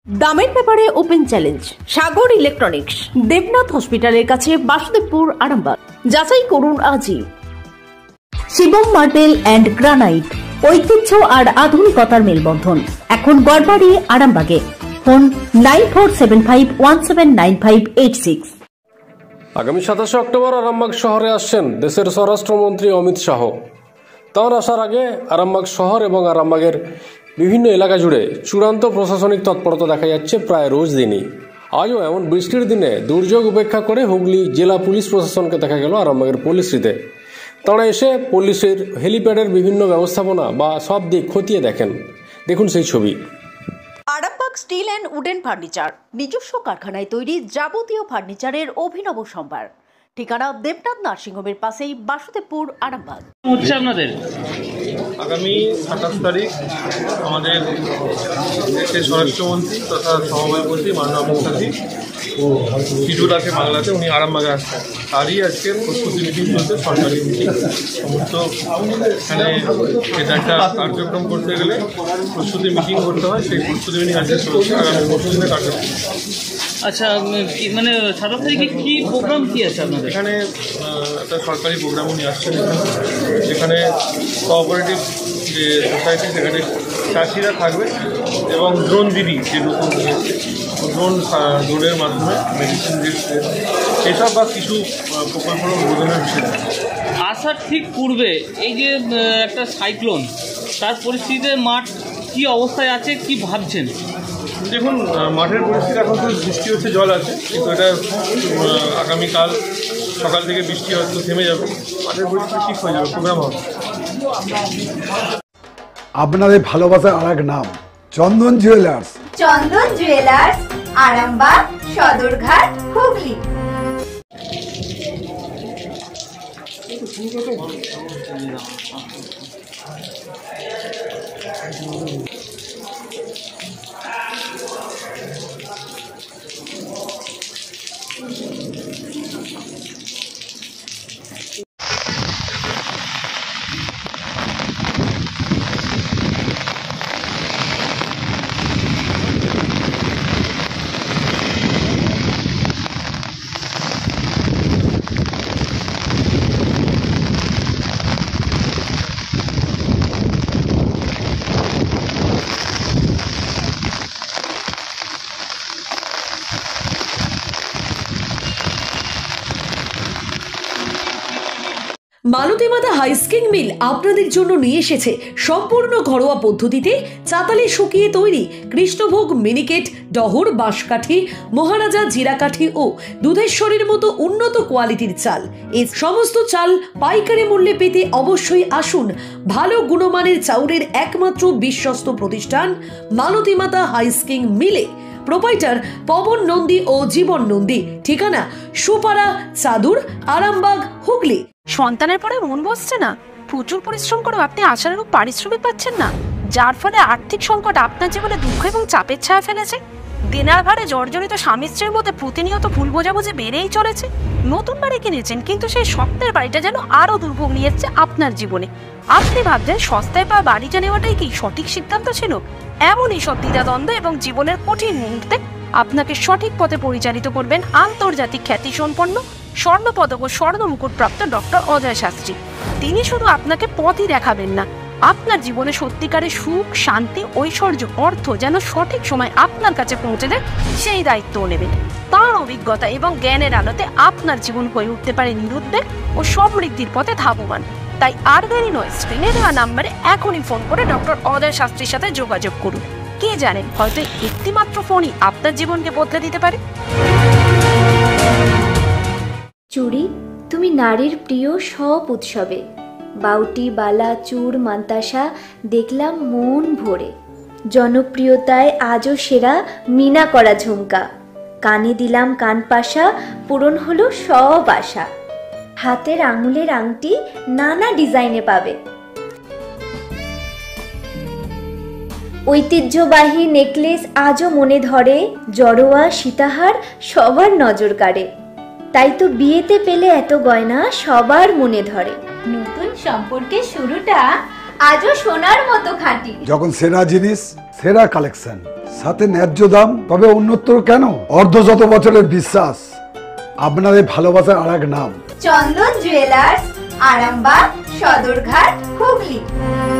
দামের ব্যাপারে open challenge Sagar electronics, Debnath হসপিটালের কাছে, বাসুদেবপুর, আরামবাগ। যাচাই করুন আজই। শিবম মার্বেল অ্যান্ড গ্রানাইট, ঐতিহ্য আর আধুনিকতার মেলবন্ধন, এখন গড়বাড়ি, আরামবাগে। ফোন 9475179586। আগামী 27 অক্টোবর আরামবাগ শহরে আসছেন দেশের স্বরাষ্ট্রমন্ত্রী অমিত শাহ। তাঁর আসার আগে আরামবাগ শহর এবং আরামবাগের বিভিন্ন এলাকা জুড়ে চূড়ান্ত প্রশাসনিক তৎপরতা দেখা যাচ্ছে প্রায় রোজ দিনই। আজও এমন বৃষ্টির দিনে দুর্যোগ উপেক্ষা করে হুগলি জেলা পুলিশ প্রশাসনকে দেখা গেল আরামবাগের পল্লীশ্রীতে। তাঁরা এসে পল্লীশ্রীর হেলিপ্যাডের বিভিন্ন ব্যবস্থাপনা বা সব দিক খতিয়ে দেখেন। দেখুন সেই ছবি। Arambagh steel and wooden furniture, নিজস্ব কারখানায় তৈরি যাবতীয় ফার্নিচারের অভিনব সম্ভার। ঠিকানা দেবনাথ নার্সিংহোমের পাশেই, বাসুদেবপুর, আরামবাগ। হচ্ছে আপনাদের আগামী 27 তারিখ আমাদের দেশের স্বরাষ্ট্রমন্ত্রী তথা সমবায়মন্ত্রী মাননীয় অমিত শাহজি শিডিউল আছে বাংলাতে, উনি আরামবাগে আসছেন। তারই আজকে প্রস্তুতি মিটিং চলছে, সরকারি মিটিং। সমস্ত এখানে এটা একটা কার্যক্রম করতে গেলে প্রস্তুতি মিটিং করতে হয়, সেই প্রস্তুতি মিটিং আজকে চলছে। আগামী প্রস্তুতি কার্যক্রম। আচ্ছা, মানে 27 তারিখে কি প্রোগ্রাম কি আছে আপনাদের এখানে? একটা সরকারি প্রোগ্রাম উনি আসছেন এখানে, যেখানে কোঅপারেটিভ যে সোসাইটি সেখানে চাষিরা থাকবে এবং ড্রোন দিদি যে নতুন ড্রোনের মাধ্যমে মেডিসিন দিচ্ছে, এসব বা কিছু প্রকল্পের উদ্বোধনের বিষয়। আসার ঠিক পূর্বে এই যে একটা সাইক্লোন, তার পরিস্থিতিতে মাঠ কি অবস্থায় আছে, কি ভাবছেন? দেখুন, মাঠের পরিস্থিতি এখন তো বৃষ্টি হচ্ছে, জল আছে, কিন্তু এটা আগামীকাল সকাল থেকে বৃষ্টি হয়তো থেমে যাবে, মাঠের পরিস্থিতি ঠিক হয়ে যাবে, প্রোগ্রাম হবে। আপনাদের ভালোবাসার আর এক নাম Chandan jewellers. Chandan jewellers, Arambagh, Sadarghat, Hooghly. Malati Mata husking মিল আপনাদের জন্য নিয়ে এসেছে সম্পূর্ণ ঘরোয়া পদ্ধতিতে চাতালে শুকিয়ে তৈরি কৃষ্ণভোগ মিনিকেট, ডহর, বাঁশকাঠি, মহারাজা, জিরাকাঠি ও দুধেশ্বরীর মতো উন্নত কোয়ালিটির চাল। এই সমস্ত চাল পাইকারি মূল্যে পেতে অবশ্যই আসুন ভালো গুণমানের চাউলের একমাত্র বিশ্বস্ত প্রতিষ্ঠান মালতী মাতা হাইস্কিং মিলে। প্রোপাইটার পবন নন্দী ও জীবন নন্দী। ঠিকানা সুপারা, চাদুর, আরামবাগ, হুগলি। সন্তানের পরে মন বসছে না, প্রচুর পরিশ্রম করেও আপনি আশানুরূপ পারিশ্রমিক পাচ্ছেন না, যার ফলে আর্থিক সংকট আপনার জীবনে দুঃখ এবং চাপের ছায়া ফেলেছে। দেনার ভারে জর্জরিত স্বামী স্ত্রীর মধ্যে প্রতিনিয়ত ভুল বোঝাবুঝি বেড়েই চলেছে। নতুন বাড়ি কিনেছেন, কিন্তু সেই স্বপ্নের বাড়িটা যেন আরো দুর্ভোগ নিয়ে এসেছে আপনার জীবনে। আপনি ভাবছেন সস্তায় পাওয়া বাড়িটা নেওয়াটাই কি সঠিক সিদ্ধান্ত ছিল? এমনই সব দ্বিধাদ্বন্দ্ব এবং জীবনের কঠিন মুহূর্তে আপনাকে সঠিক পথে পরিচালিত করবেন আন্তর্জাতিক খ্যাতিসম্পন্ন স্বর্ণপদক ও স্বর্ণ মুকুটপ্রাপ্ত ডক্টর অজয় শাস্ত্রী। তিনি শুধু আপনাকে পথই দেখাবেন না, আপনার জীবনে সত্যিকারের সুখ, শান্তি, ঐশ্বর্য, অর্থ যেন সঠিক সময় আপনার কাছে পৌঁছে দেয় সেই দায়িত্বও নেবেন। তাঁর অভিজ্ঞতা এবং জ্ঞানের আলোতে আপনার জীবন হয়ে উঠতে পারে নিরুদ্বেগ ও সমৃদ্ধির পথে ধাবমান। তাই আর দেরি নয়, স্ক্রিনে দেওয়া নাম্বারে এখনই ফোন করে ডক্টর অজয় শাস্ত্রীর সাথে যোগাযোগ করুন। কে জানেন, হয়তো একটি মাত্র ফোনই আপনার জীবনকে বদলে দিতে পারে। চুড়ি, তুমি নারীর প্রিয় সব উৎসবে। বাউটি, বালা, চূড়, মান্তাসা দেখলাম মন ভরে। জনপ্রিয়তায় আজও সেরা মিনা করা ঝুমকা। কানে দিলাম কানপাশা, পূরণ হলো সব আশা। হাতের আঙুলের আংটি নানা ডিজাইনে পাবে। ঐতিহ্যবাহী নেকলেস আজও মনে ধরে। জড়োয়া, সীতাহার সবার নজর কাড়ে। তাই তো বিয়েতে পেলে এত গয়না সবার মনে ধরে। নতুন সম্পর্কের শুরুটা আজও সোনার মতো খাঁটি। যখন সেরা জিনিস, সেরা কালেকশন, সাথে ন্যায্য দাম, তবে উন্নতর কেন? অর্ধশত বছরের বিশ্বাস, আপনাদের ভালোবাসার আর এক নাম চন্দন জুয়েলার্স, আরামবাগ, সদরঘাট, হুগলি।